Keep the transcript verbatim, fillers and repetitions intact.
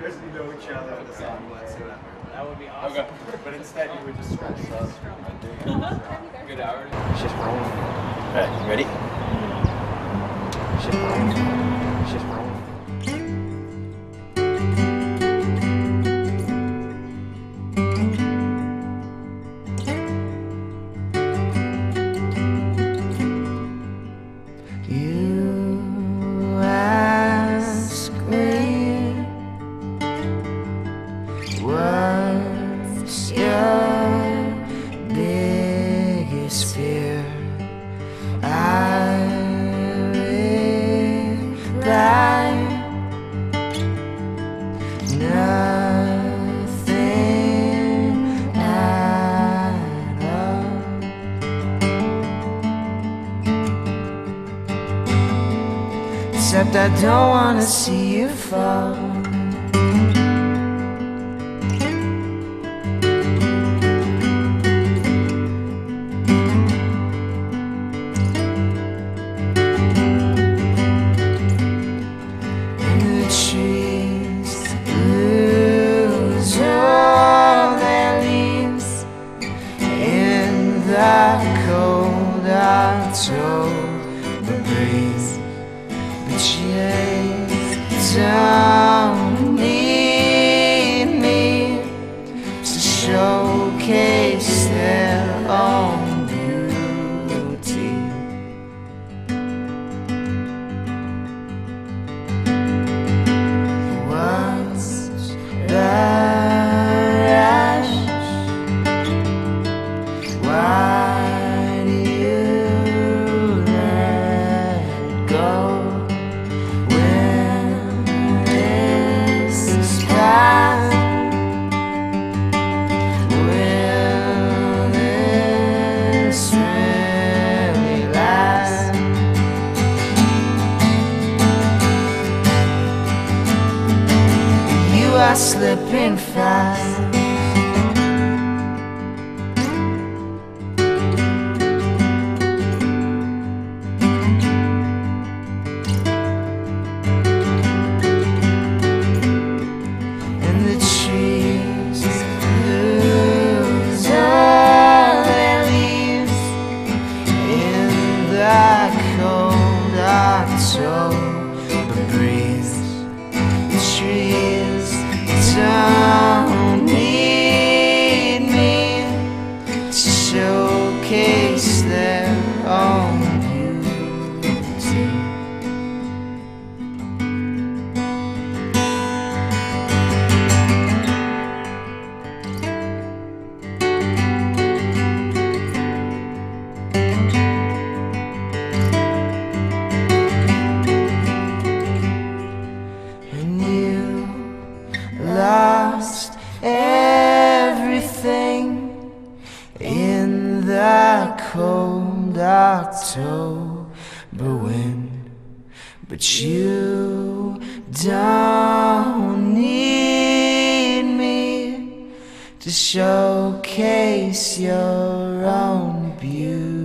person you know each other in the song whatsoever. That would be awesome. Okay. But instead you would just scratch up. Good hour. Shift roll. Alright, you ready? Shift roll. Shift roll. You ask me, what's your biggest fear? I reply, nothing at all. Except I don't wanna see you fall. And the trees lose all their leaves in the cold October breeze. But you don't need me to showcase their own beauty. What's the rush? Why do you let go? You are slipping fast. And the trees lose all their leaves in the cold October breeze. The trees don't need me to showcase their own beauty. And you lost everything in the cold October wind. But you don't need me to showcase your own beauty.